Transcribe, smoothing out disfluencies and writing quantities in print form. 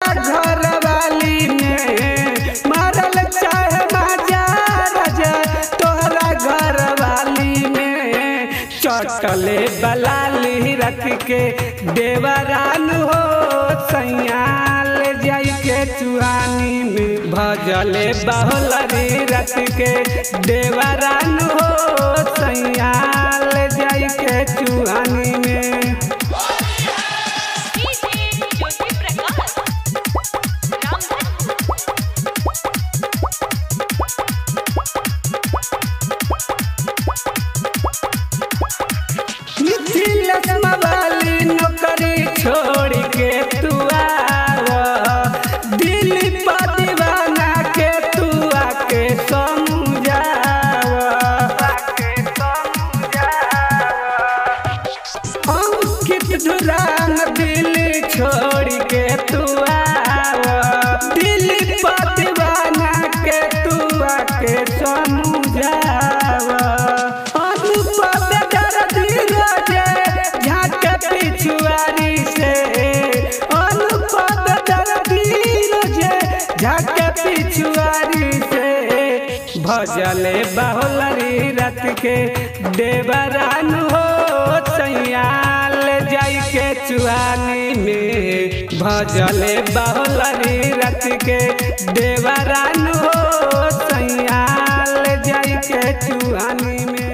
घर वाली में मारल चाहे माजा राजा तोहरा घर वाली में चटले बलाली रख के देवरान हो सैयाल जाई के चुहानी में भजले बहुलरी रख के देवरान हो सैयाल जाई के चुहानी में। वाली नौकरी छोड़ के तू आवा दिल्ली पर दीवाना के तू आके समझावा अंकित धुरान दिल्ली छोड़ के तू आवा दिल्ली पर दीवाना के तू आके समझावा पिछुआरी से अनुपम झाके पिछुआरी से भजले बहुलरी रथ के देवरान हो सैयाल जाई के चुहानी में भजले बहुलरी रथ के देवरान हो सैयाल जाई के चुहानी में।